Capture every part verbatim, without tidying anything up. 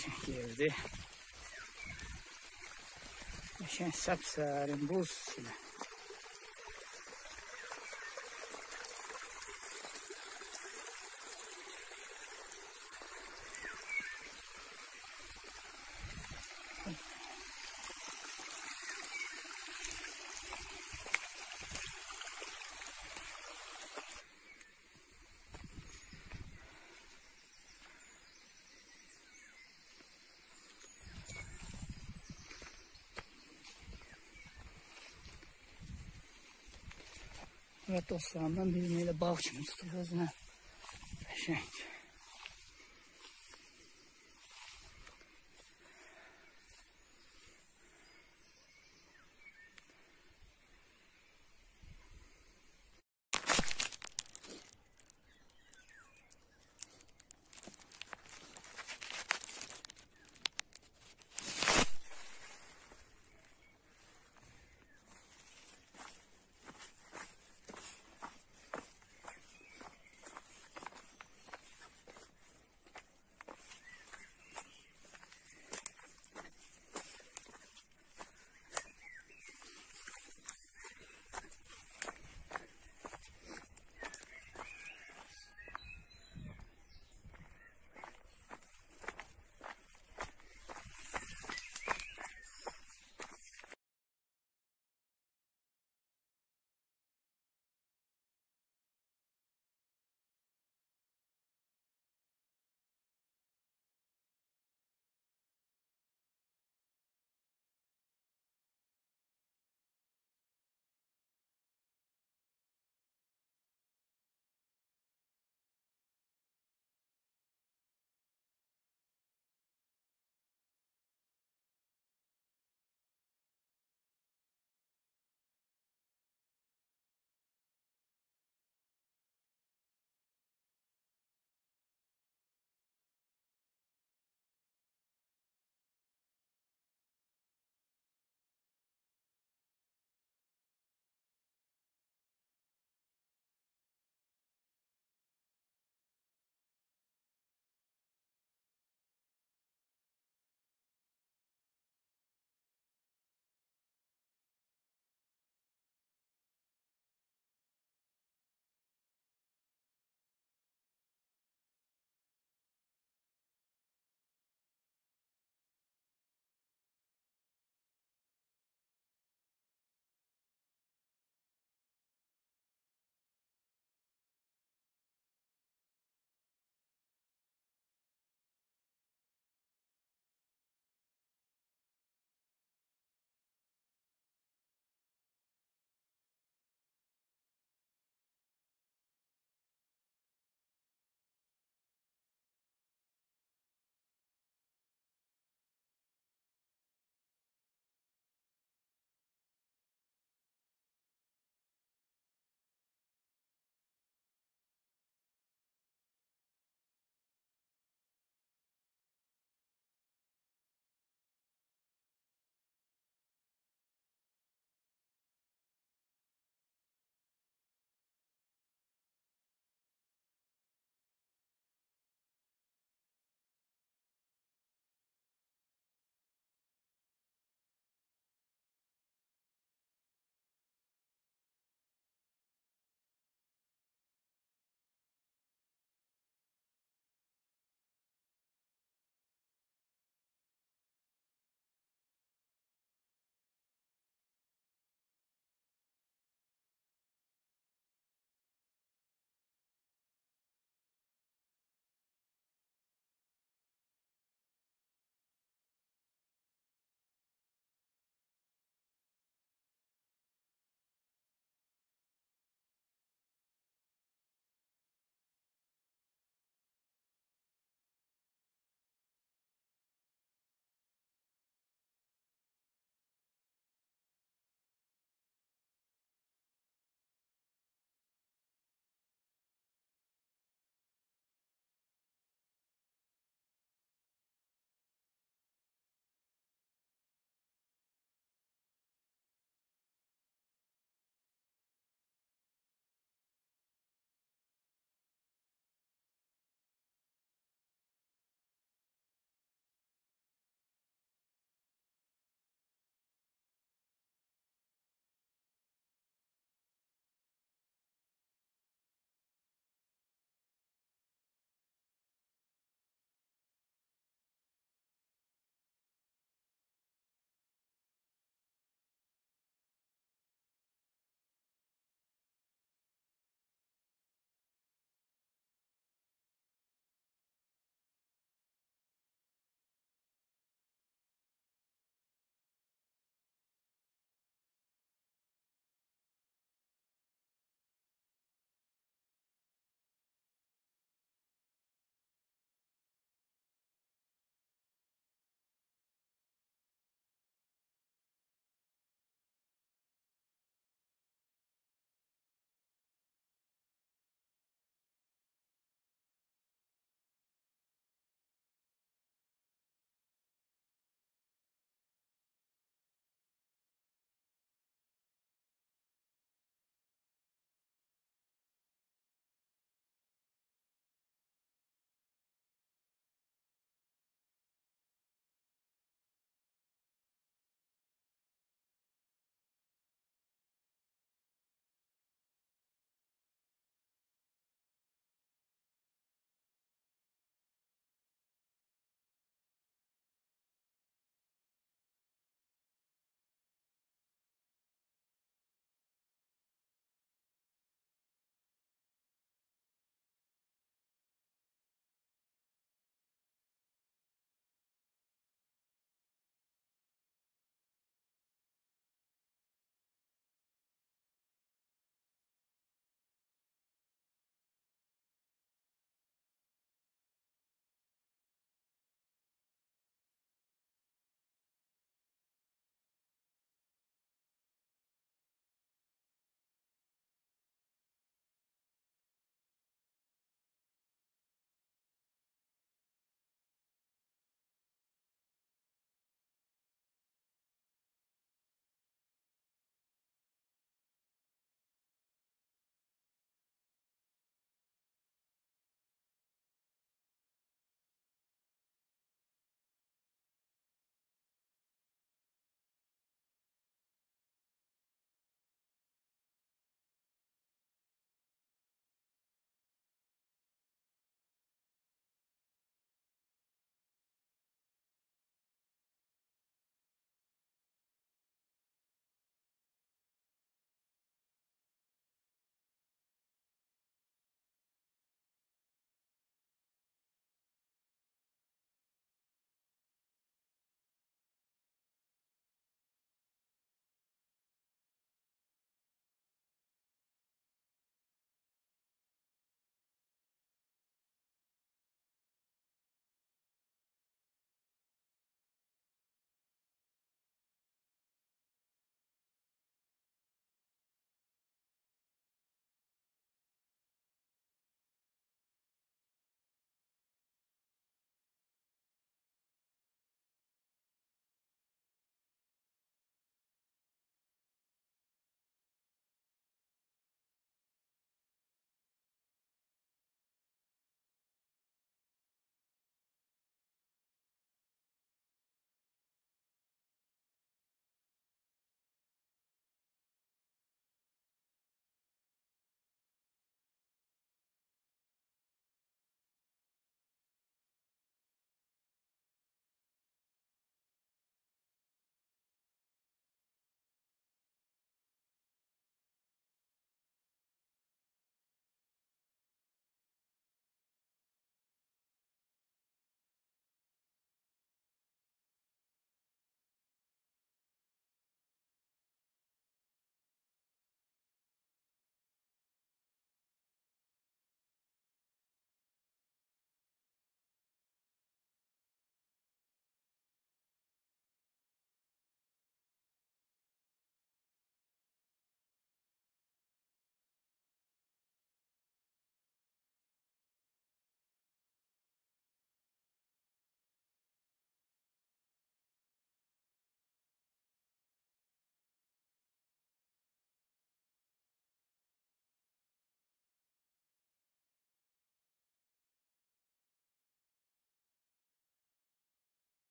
قشنگ girdi. Qəşəng səpsərin buz ilə. Evet dostlarımdan birini elə bağ kimi tutuyor özünə. Qəşəng.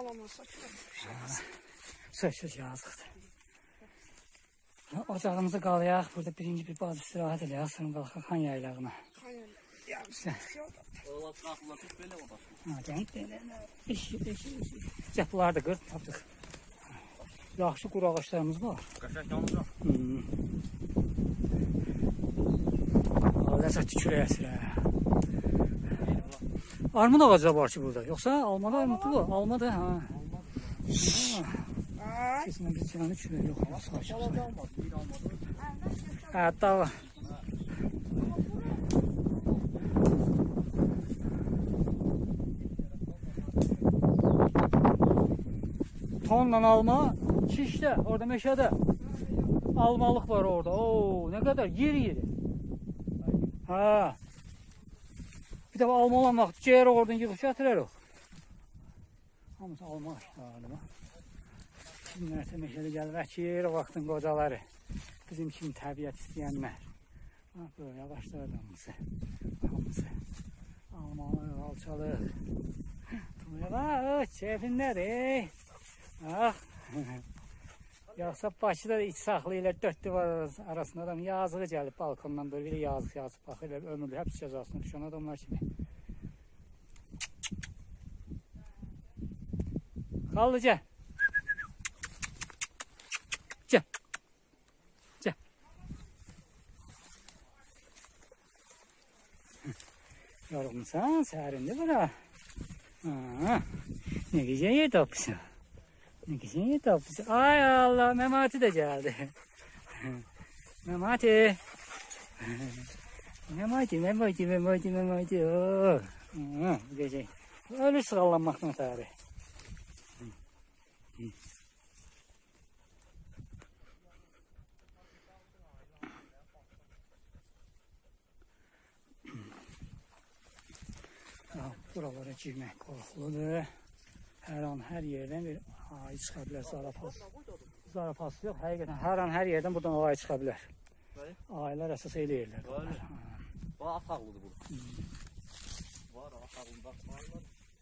alamazsa kürək. Söz-söz yazıqdır. Ocağımızı qalayaq. Burada birinci bir bazı istirahət eləyək. Sonra qalxaq xan yaylağına. Xan yaylağına. Ola çıxaqla tut belə olar. Ha, denk belə. Eşi, eşi, eşi. Cəh, bunları da qırıb tapdıq. Yaxşı quru ağaçlarımız var. Qəşəng yanacaq. Ləzzət tükürək əsir. Armud ağacı da var ki burada. Yoxsa almada armudlu var. Almada, ha. Kesinlikle bir canı çürüyor. Yok, sağ çıksın. Evet, daha. Tonla alma, şişte, orada meşede. Almalık var orada. Oo, ne kadar yeri yeri. Ha. Bir defa alma olan vaxt ciğer oradan yığıb gətirərik. Hamısı alma galiba. Kimlərsə meşədə gəlir, əkir vaxtın qocaları. Bizim kimi təbiət istəyənlər. Böyle yavaşlar hamısı. Hamısı. Almalar, alçalıq. Tuğyalar, keyfindədir. Ah. Yoxsa Bakıda da iç saxlayırlar, dörd divar arasında adam yazığı gəlib balkondan böyle bir yazıq yazıb baxırlar, ömürlü həbs cəzasına düşən adamlar kimi. Qaldı, gəl. Gəl. Gəl. Yorulmuşsan, səhərində bura. Ne güzel yer tapmışsın. Ne güzel yer tapmışsın. Ay Allah, Memati de geldi. Memati. Memati, Memati, Memati, Memati. Oh. Güzel. Öyle sıralanmaktan tarih. Buralara girmək qorxuludur. Hər an, hər yerdən bir ayı çıxa bilər, zarafat. Zarafat yox, həqiqətən hər an, hər yerdən buradan ayı çıxa bilər. Ayılar əsas eləyirlər. Var, ataqlıdır bu. Var, ataqlıdır, baxmayırlar.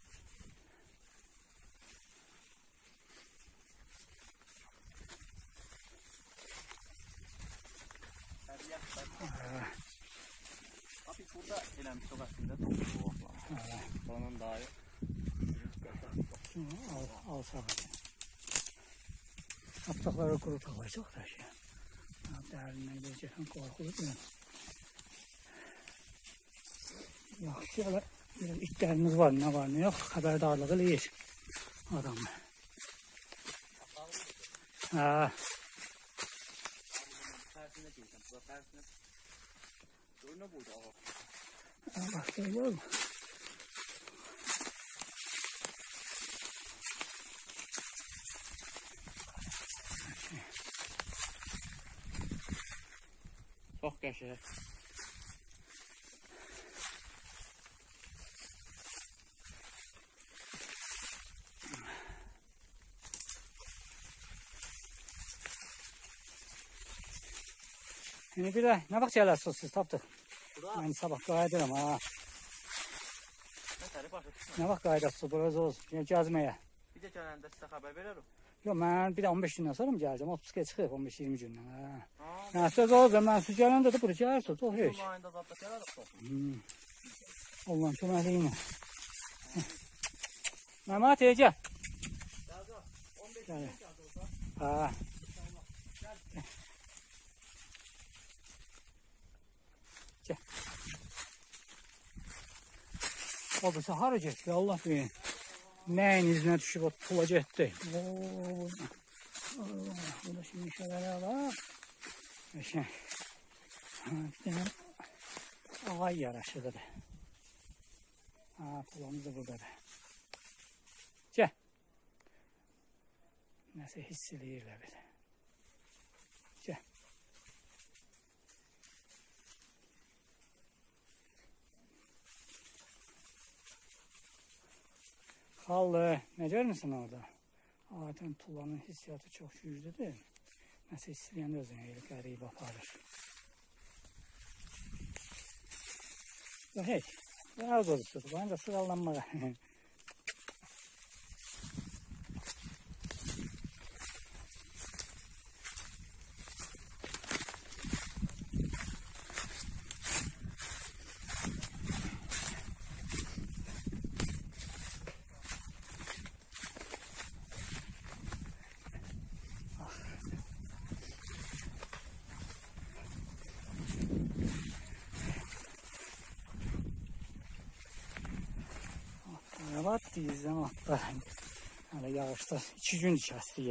Abi burada eləmiş o əslində toxuyor o vaxtlar. Onun daha yox. Al, al sağa. Aptaqları quru tağlayacaq da şey. Dərindən görəcəkən qorxuludur. Yaxşı, elə itlərimiz var, nə var, nə yox. Xəbərdarlıq eləyir adamı. Hə. Tərsinə deyirsən, bu da tərsinə. Görünə buydu ağa. Bax, görür mü? Çox qəşəng. Yəni bir də nə vaxt gələrsiniz siz, tapdıq? Mən sabah qayıdıram, ha. Nə vaxt qayıdırsınız, burası olsun, gəzməyə? Bir də gələndə sizə xəbər verərik. Yox, mən bir də on beş gündən sonra mı gələcəm? otuzga çıxıb on beş iyirmi gündən, hə. Hə, söz olacaq, mən siz gələndə də bura gəlirsiniz, o heç. Yolun ayında zadda gələrik çox. Allah'ın köməkliyinə. Memati, gəl. on beş gün gəldi olsa. Ha. Gəl. O bu hara getdi, Allah bilir. Nəyin izinə düşüb o pula getdi. Ooo. Burada şimdi şeyləri alaq. Qəşəng. Bir dənə ağay yaraşıqıdır. Ha, pulamız da buradadır. Gəl. Nəsə hiss eləyirlər bir. Gəl. Xallı, ne görmüsən orada? Adətən tulanın hissiyatı çox güclüdür. Nəsə istəyəndə özünə elə qərib aparır. Və heç, və az qozusudur. Bana da sıralanmağa. istiyiz ama hala yağışlar iki gün içəridir.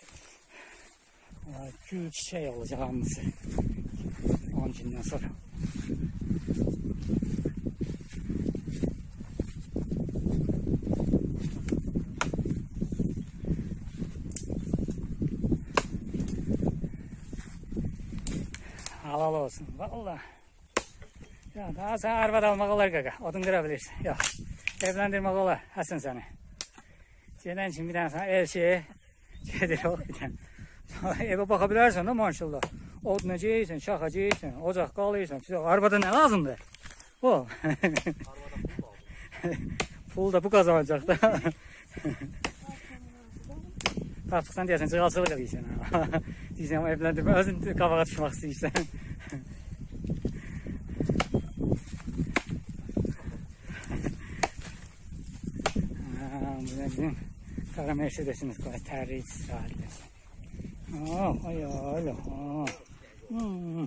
Gül çiçək olacaq hamısı. on gündən sonra. Halal olsun. Vallahi. Ya daha sen arvad almak olar qaqa. Odun qırabilirsin. Yox. Evləndirmək olar. Həsən səni. Gedən üçün bir dənə sana ev şeyi gedir o bir dənə. Evə baxa bilərsən də maşallah. Oduna geyirsən, şaxa geyirsən, ocaq qalıyırsan. Arvada nə lazımdır? O. Pul da bu qazanacaq da. Tapdıqsan deyəsən, cığalçılıq edirsən. Deyirsən, evləndirmə, özün qabağa düşmək istəyirsən. Bu da bizim qara Mercedesimiz qoy, tərliyi çizgalidir. Oh, ay öyle. Oh. Hmm.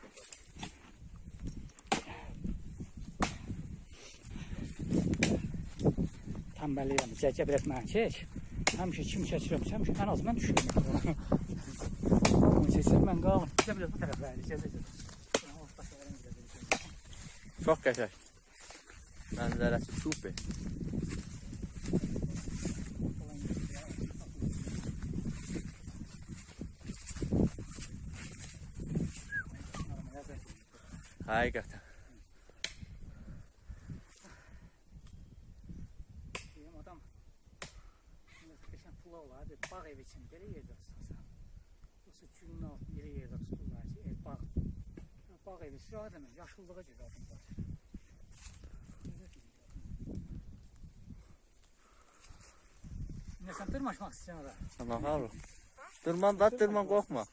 Tembelliyim. Çəkə biraz mən çək. Həmişə kim çəkirəm, həmişə ən az mən düşürəm. Çəksən mən qalım. Bizə biraz bu tərəflərdə çəkəcək. Çox qəşəng. Mənzərəsi super. Həqiqətən. Deyim adam, qəşəng pula olar, bağ ev üçün belə yerdə tutsan. Yoxsa günün altı belə yerdə tuturlar ki, ev bağ. Bağ evi istirahət eləmək, yaşıllığa gedir adamlar. Ne sen tırmaşmak istiyorsun orada? Tamam abi. Tırman da tırman korkma.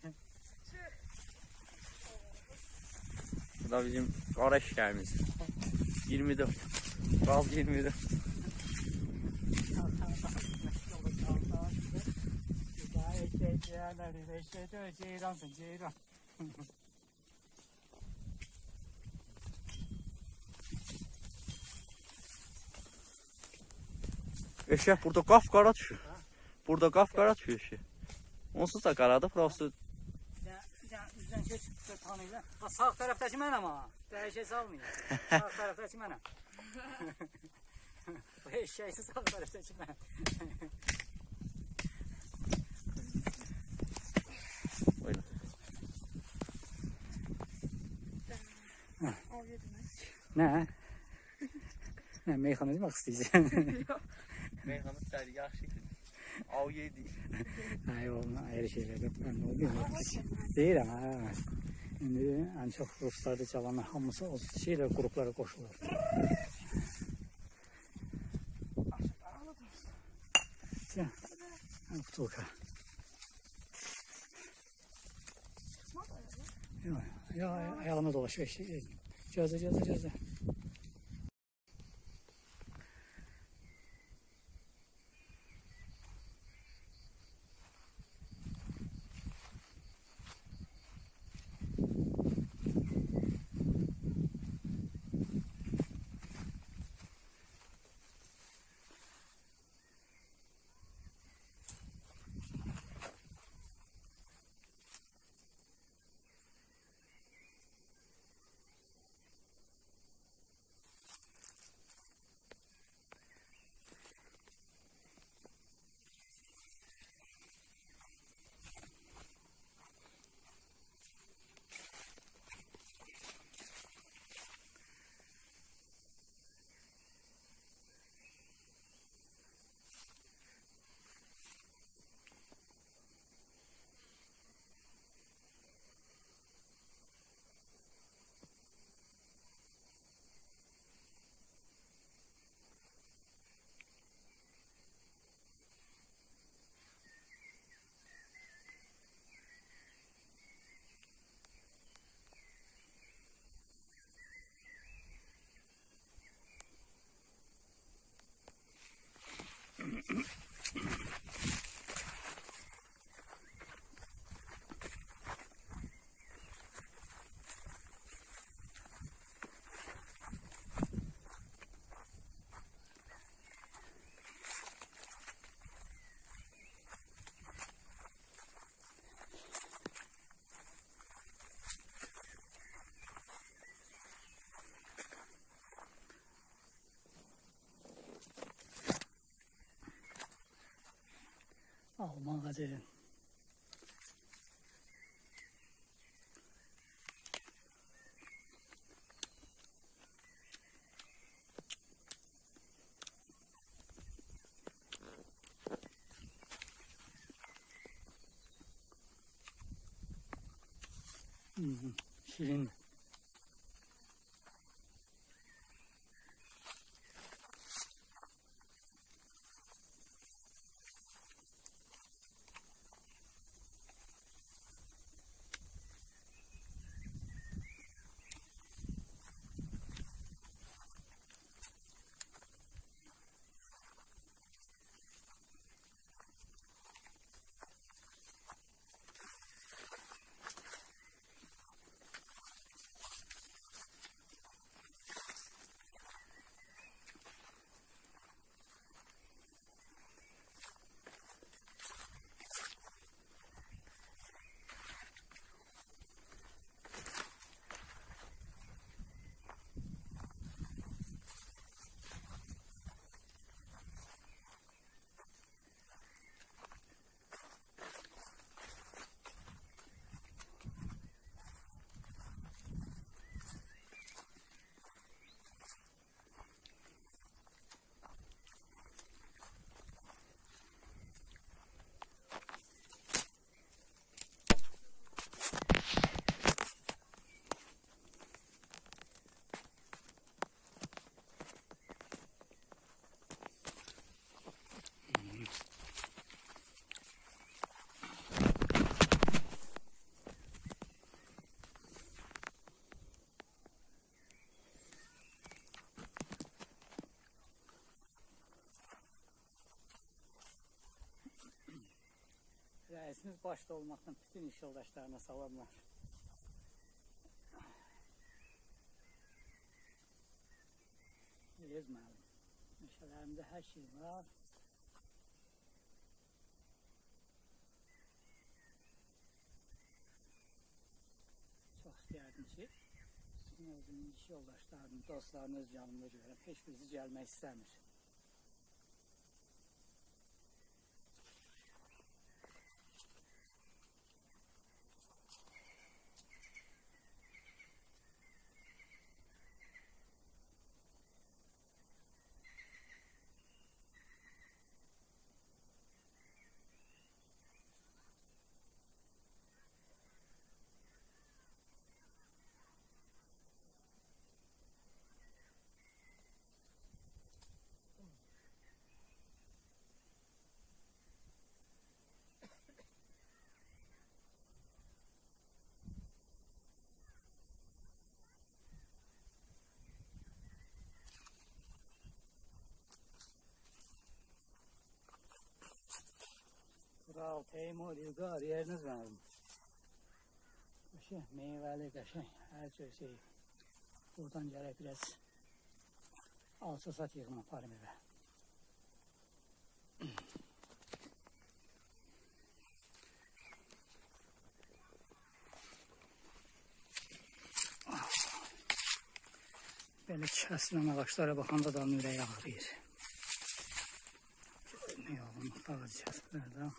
Bu da bizim qara şikayemiz. yirmi dörd. Gaz yirmi dörd. Eşek burada qapqara düşür. Burada qapqara düşür eşek. Onsuz da qaradır, prosto. Üzdən keç, tanıyla. Sağ tərəfdəki mənəm ha. Dəyişə salmayın. Sağ tərəfdəki mənəm. Bu eşeğisi sağ tərəfdəki mənəm. Buyurun. Nə? Nə, meyxana demək istəyirsən? Meyxana istəyir, yaxşı ki. Av yedi. Ay oğlum, ayrı şeyler yok. Ben ne bilmiyorum. Değil ama ha. Şimdi en çok Ruslarda çalanlar hamısı o şeyler gruplara koşulur. Ya, Butulka. Ya, ya ayağına dolaşıyor işte. Cazı cazı cazı. Alma ağacı. Hmm, şirin. Reisimiz başta olmaktan bütün iş yoldaşlarına salamlar. Gezmədim. Meşələrimdə hər şey var. Çox istəyərdim ki, bütün özümün iş yoldaşlarını, dostlarını öz yanımda görürəm. Heç birisi gəlmək istəmir. Kral, Teymur, İlqar, yeriniz mənim. Qəşəng, meyvəli, qəşəng, hər cür şey. Buradan gələk biraz alça-sat yığım aparım evə. Belə kəsilən ağaçlara baxanda da ürək ağrıyır. Ne yolun ağacı kəsilirdə.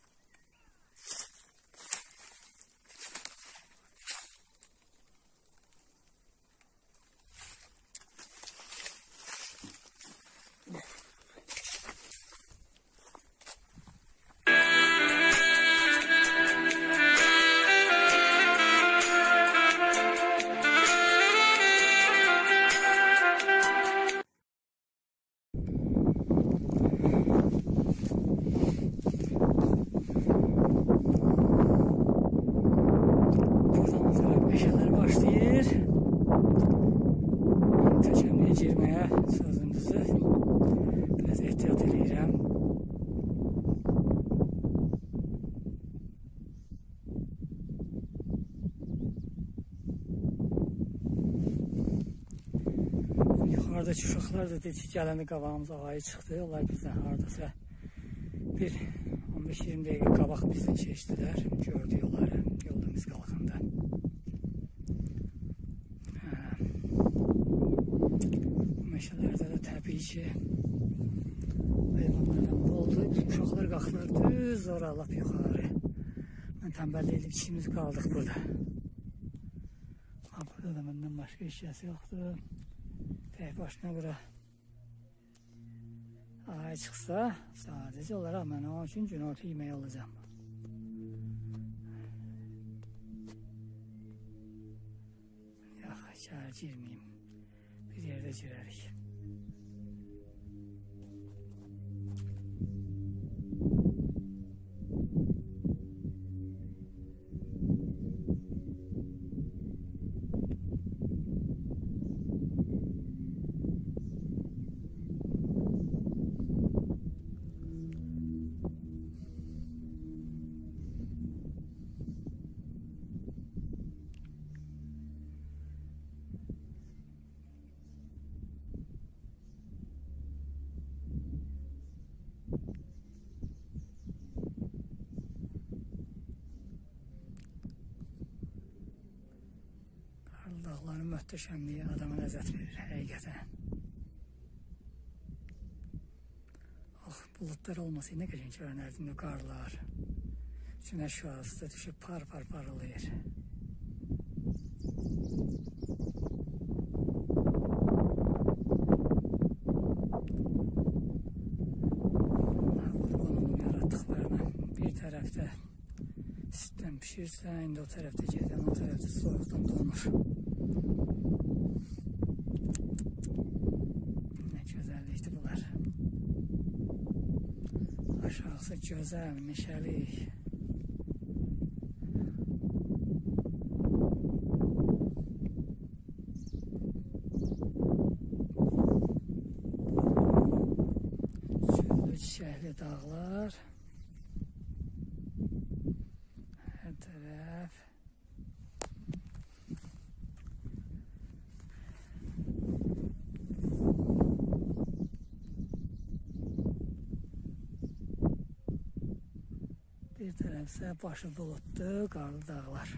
Yuxarıdakı uşaqlar da dedi ki, gələndə qabağımıza ayı çıxdı. Onlar bizdən haradasa bir on beş iyirmi dəqiqə qabaq bizdən keçdilər. Gördük onları yolda biz qalxanda. Bu meşələrdə də təbii ki, heyvanlardan boldur. Uşaqlar qalxdılar düz ora lap yuxarı. Mən tənbəllik edib ikimiz qaldıq burada. Ha, burada da məndən başqa eşyası yoxdur. Tək başına bura ay çıxsa, sadəcə olaraq mən onun üçün günorta yeməyi alacağım. Yox, içəri girməyim. Bir yerdə girərik. Dağların möhtəşəmliyi adama ləzzət verir, həqiqətən. Oh, bulutlar olmasa nə qədər görünərdim, qarlar. Günəş şüası da düşüb par-par parılayır. Qonumun yaratdıqlarına bir tərəfdə süddən pişirsə, indi o tərəfdə gedən, o tərəfdə soyuqdan donur. Nə gözəllikdir bunlar. Aşağısı gözəl, meşəlik. Çöllü çiçəkli dağlar. Hər tərəf. Bir tərəfsə başı bulutlu, qarlı dağlar.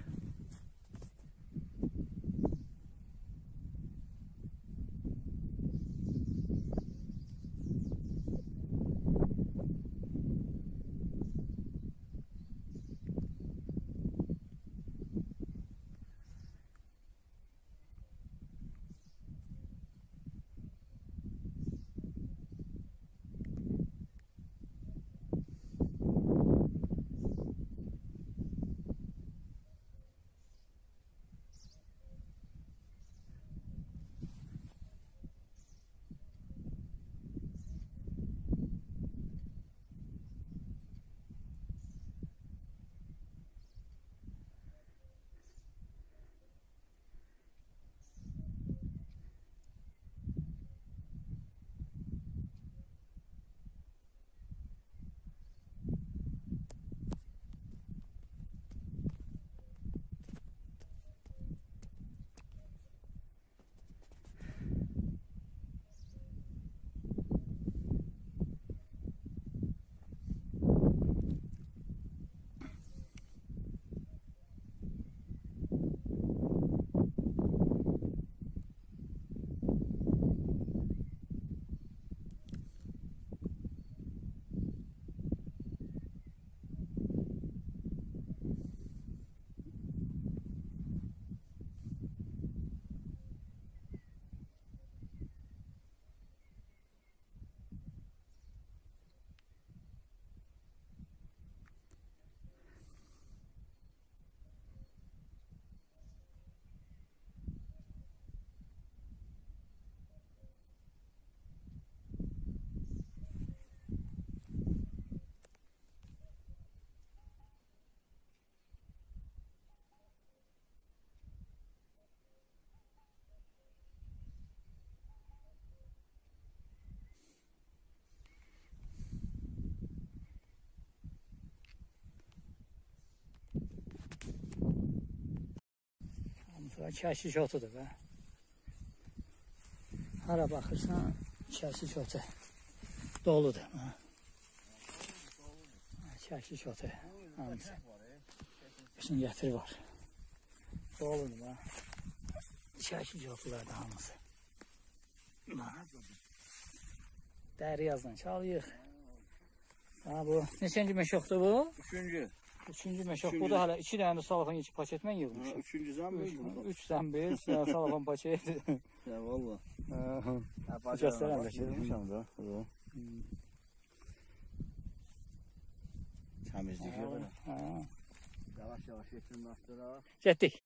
Kəşiş otudur be. Hara baxırsan, kəşiş otu doludur. Kəşiş otu. Hamısı. Bütün gətir var. Doludur be. Kəşiş otular da hamısı. Dəri yazdan çalıyıq. Ha bu neçənci meşoktu bu? Üçüncü. Üçüncü meşok. Üçüncü. Bu da hala iki tane de salafan içi paketle yığılmış. Ha, üçüncü zambil burada. Üç zambil, salafan paket. Ya valla. Gösteren de şey. da. Temizlik yapalım. Ha. Yavaş yavaş yetin bastıra. Getdik.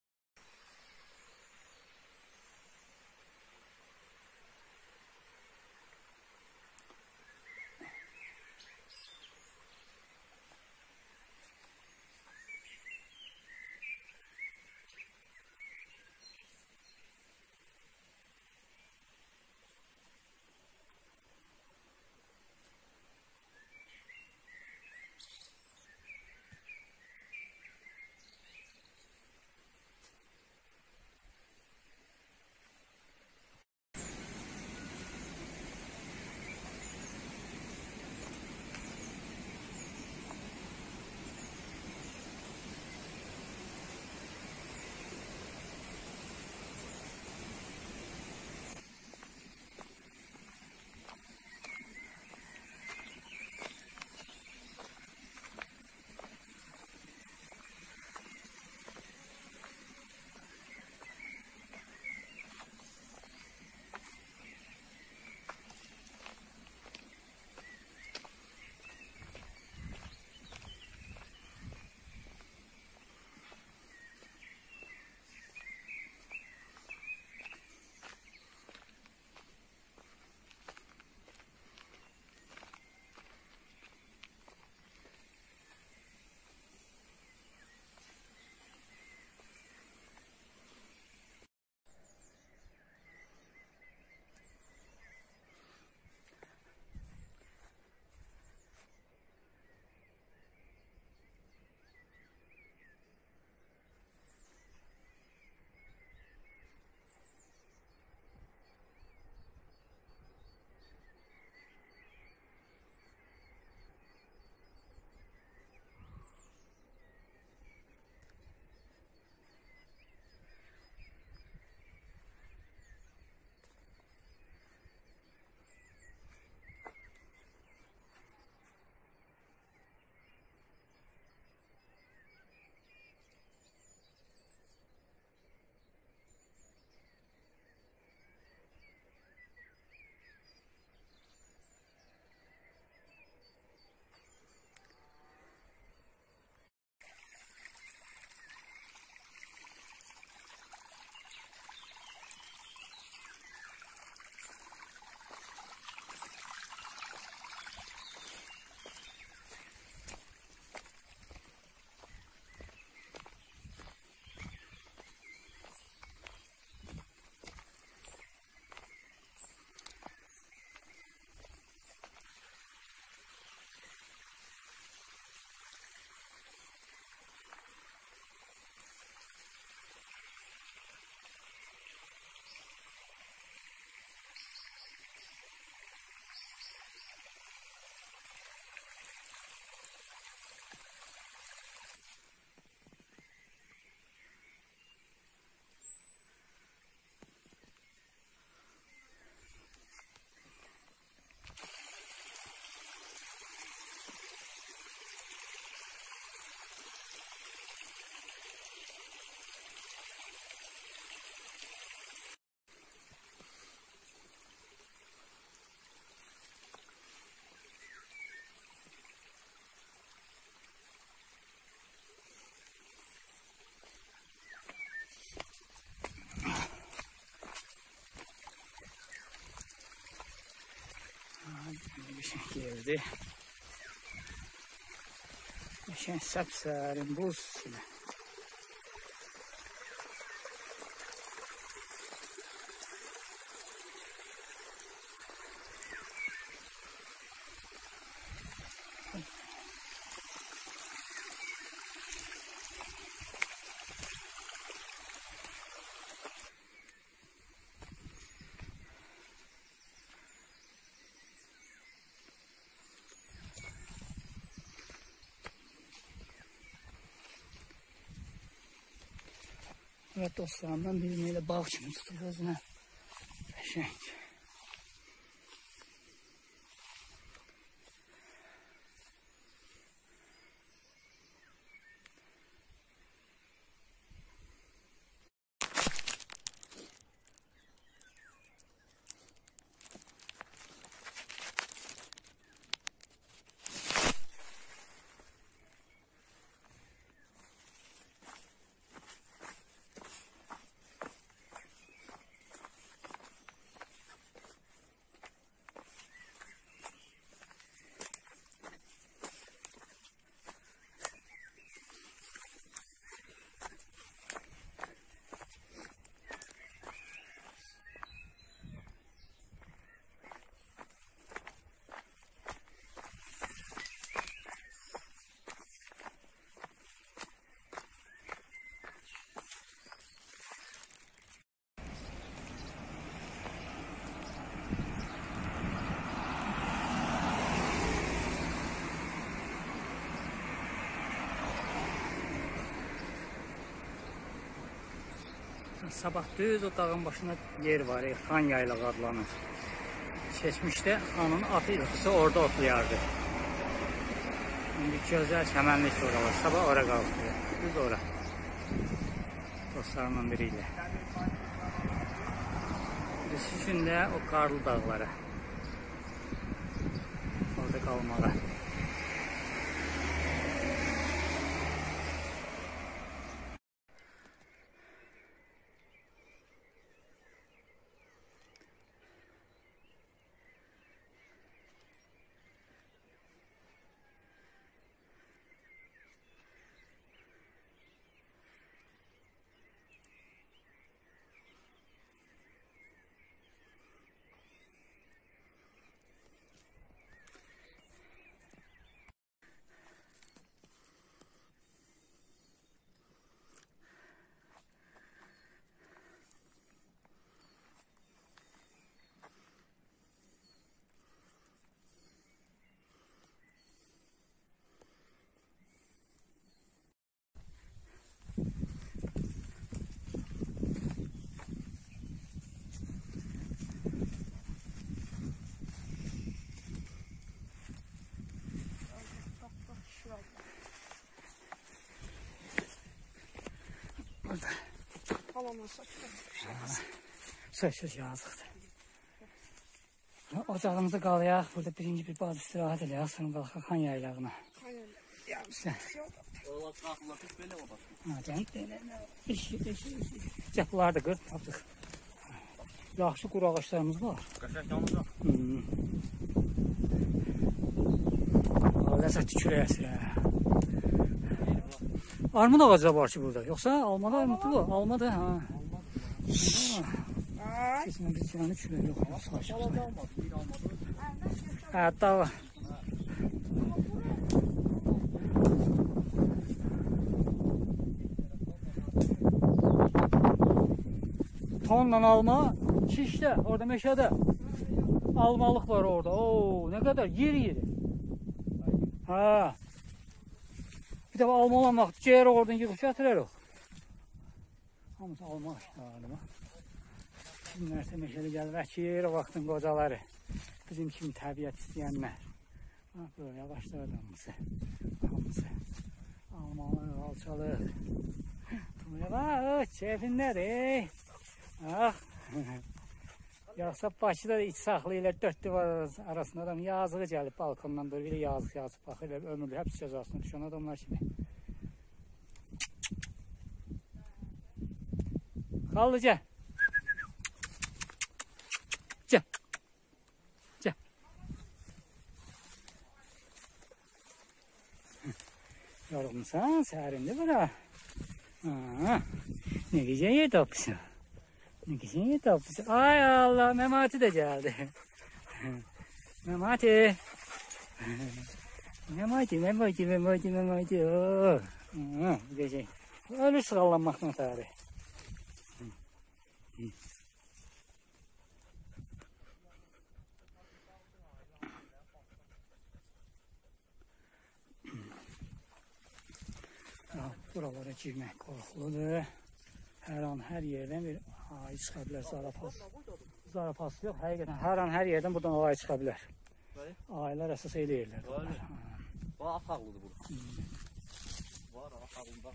Geldi. Geçen sapsarı buz. Evet dostlarımdan biriniyle bağ için tutuyoruz yine. Şenk. Sabah düz o dağın başında yer var, Xan Yaylağı adlanır. Keçmişdə xanın atı yoksa orada otlayardı. İndi gözəl çəmənlik oralar. Sabah ora qalxıyor. Düz ora. Dostlarımın biri ilə. Birisi üçün də o qarlı dağlara. Orada qalmağa. Burada. Halamın saçları. Saçsız yazıqdır. Ocağımızı qalayaq. Burada birinci bir bazı istirahat eləyək. Sonra qalxaq Xan Yaylağına. Aynen. Ya işte. Ola qalxılar tut belə o başqa. Ha, gəlib belə. İşi, işi, işi. Cəpləri də qırıb tapdıq. Yaxşı quru ağaçlarımız var. Qəşəng yanacaq. Hmm. Ləzzət tükürək əsir. Armud ağacı da var ki burada. Yoxsa almada armudlu bu. Almada ha. Ay. Kesin bir tane çürək yox. Saçı. Almadı, bir almadı. Hə, dava. Tonla alma şişdə, orada meşədə. Almalıq var orada. Oo, nə qədər yer yeri. Ha. Bir dəfə alma olan vaxt ciğeri oradan yığıb gətirərik. Hamısı alma aşağıda. Kimlərsə meşəli gəlir, vəkir vaxtın qocaları. Bizim kimi təbiət istəyənlər. Böyle yavaşlardı hamısı. Hamısı. Almalar, alçalır. Tuğya bak, keyfinlər. Ah. Yoxsa Bakıda iç saxlayırlar, dörd divar arasında adam yazığı gəlib balkondan böyle bir yazıq yazıb baxırlar, ömürlü hepsi cəzasına düşən adamlar kimi. Qaldı gəl. Gəl. Gəl. Yorulmuşsan, səhərində bura. Ha, ne güzel yer tapmışsın. Ne güzel yer tapmışsın. Ay Allah, Memati de geldi. Memati. Memati, Memati, Memati, Memati. Oh. Ha, güzel. Ölür sıralanmaktan tarih. Buralara girmək qorxuludur. Hər an, hər yerdən bir ayı çıxa bilər, zarafat. Zarafat yox, həqiqətən hər an, hər yerdən buradan ayı çıxa bilər. Ayılar əsas eləyirlər. Var, axaqlıdır burada. Var, axaqlıdır.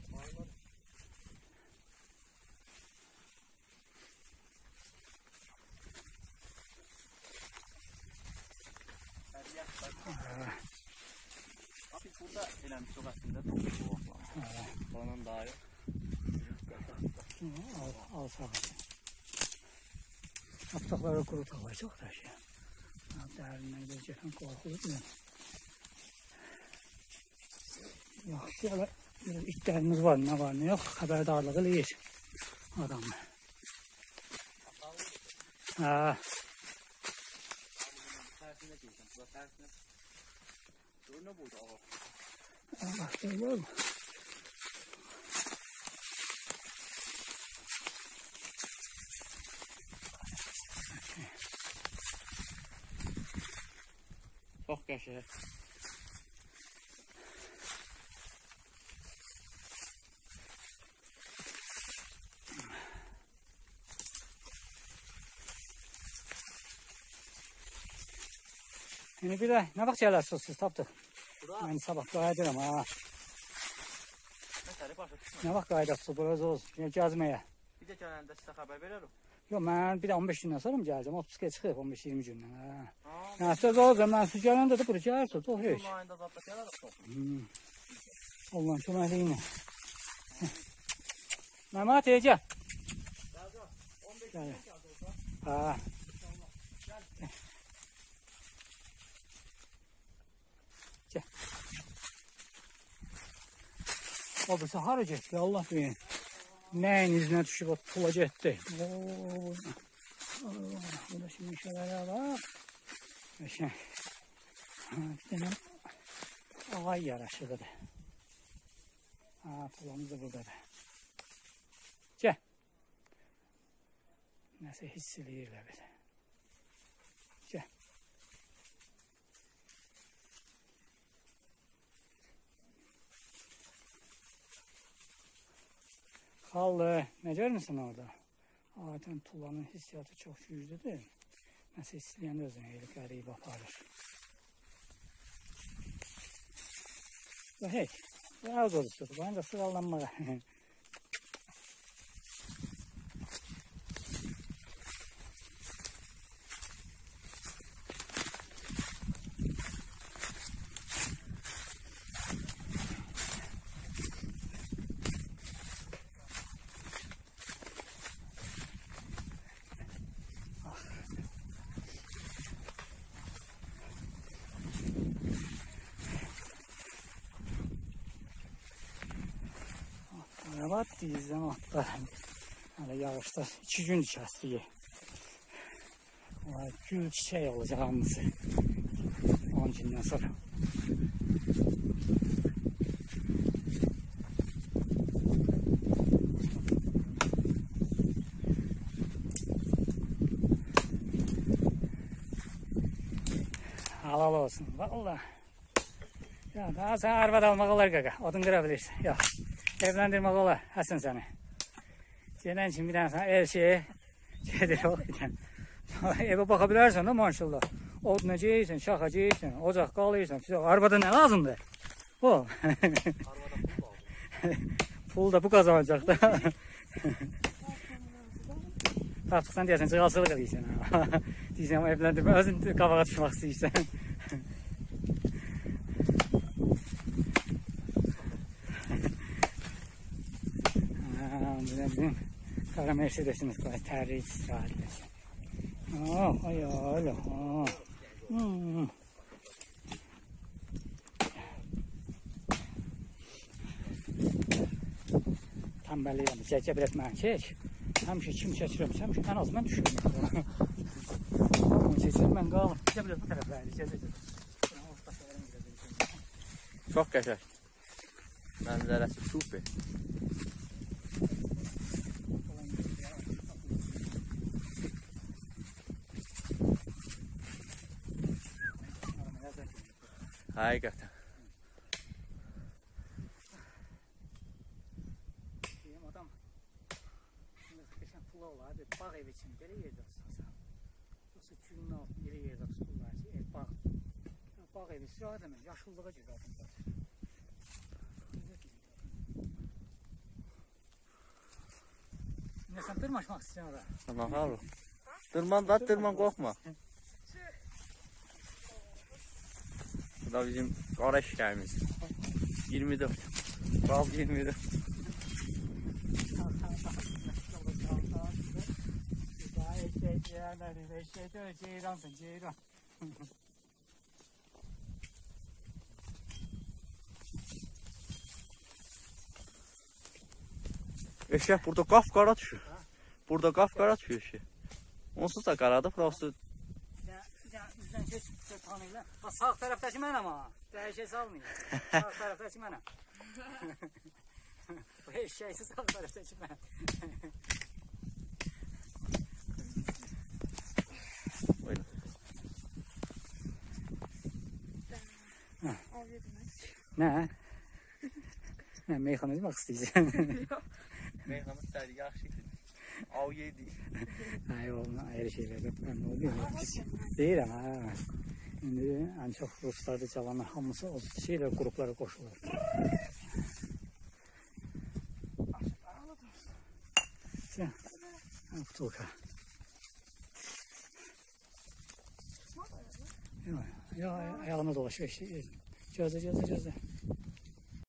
Abi burada eləmiş o əslində çok soğuk var. Onun daha yok. Al, al sağa. Aptakları kurutaklar çok da şey. Derinden gözükən qorxuludur. Yaxşı, biraz itlərimiz var, nə var, nə yox, xəbərdarlıq eləyir adamı. Ha. Tersine gireceğim. Burada tersine. Görüne buydu ağa. Allah görüyor. Çok qəşəng. Yəni bir də nə vaxt gələrsiniz siz tapdıq? Bura. Mən sabah qayıdıram ha. Məsələ başa düşmürəm. Nə vaxt qayıdarsınız burası olsun? Yəni gəzməyə. Bir də gələndə sizə xəbər verərəm. Yox, mən bir də on beş gündən sonra mı gələcəm? otuzga çıxıb on beş iyirmi gündən. Hə. Ha. Nə söz olacaq, mən siz gələndə də bura gəlirsiniz, o heç. Bunun ayında zat da gələrək çox. Hmm. Allah'ın köməkliyi ilə. Məhmət, ecə. on beş Gəl. gün gəldi olsa. Ha. Gəl. O birisi hara getdi, Allah bilir. Nəyin izinə düşüb o pula getdi. Oo. Burada şimdi şeylərə bax. Qəşəng. Bir dənə ağay yaraşıqıdır. Ha, pulamız da buradadır. Gəl. Nəsə hiss eləyirlər bir. Gəl. Xallı, nə görmüsən orada? Adətən tulanın hissiyatı çox güclüdür. Nəsə hiss eləyəndə özünə elə qəribə aparır. Və hey, bu az olursa, bu ancaq sırallanmağa. Arabat diyizden atlar. Hala yağışlar iki gün içəriye. Gül çiçək olacaq hamısı. on gündən sonra. Halal olsun. Vallahi. Ya daha sen arvad almaq olar qaqa. Odun qıra bilirsin. Yox. Evlendirmek olar. Həsən səni. Gələn için bir dənə sana ev şeyi gedir o bir dənə. Eve baxa bilərsən də maşallah. Oduna geyirsən, şaxa geyirsən, ocaq qalıyırsan. Arvada nə lazımdır? O. Pul da bu kazanacaq da. Tapdıqsan deyəsən, cığalçılıq edirsən. Deyirsən, evləndirmə, özün qabağa düşmək istəyirsən. Bizim kara Mercedes'imiz koy, terliği istiradesi. Oh, ay öyle. Oh. Hmm. Tembelliğim, çekce biraz mən çek. Həmişə kim çəkirəm, həmişə ən az mən düşürüm. Çəkirəm, mən qalım. Çəkcə biraz bu tərəflərdir, çəkəcək. Çox qəşəng. Mənzərəsi super. Həqiqətən. Deyim adam, qəşəng pula olar, bağ ev için belə yerdə tutsan. Yoxsa günün altı belə yerdə tuturlar ki, ev bağ. Bağ evi istirahət əmən, yaşıllığa gedir adamlar. Ne sen tırmaşmak istiyorsun orada? Tamam abi. Tırman da tırman korkma. Bu da bizim qara eşkəyimiz. iyirmi dörd. Qaz iyirmi dörd. Eşek yerleri, eşek de ceyransın, ceyran. Eşek burada qaf qara düşür. Burada qaf qara düşür eşek. Onsuz da qaradır, prosto. Bir dənə üzdən geç, tanıyla. Sağ tərəfdəki mənəm ha. Dəyişə salmayın. Sağ tərəfdəki mənəm. Bu eşeğisi sağ tərəfdəki mənəm. Buyurun. Nə? Nə, meyxana demək istəyirsən? Meyxana səri yaxşıdır. Av yedi. Ay oğlum, ayrı şeyler yok. Ben ne oluyor? Deyirəm ha. İndi ən çox ruslarda cavanlar hamısı o şeylər qruplara qoşulur. Sən, butulka. Yok, ya ayağına dolaşıyor işte. Gözle, gözle, gözle.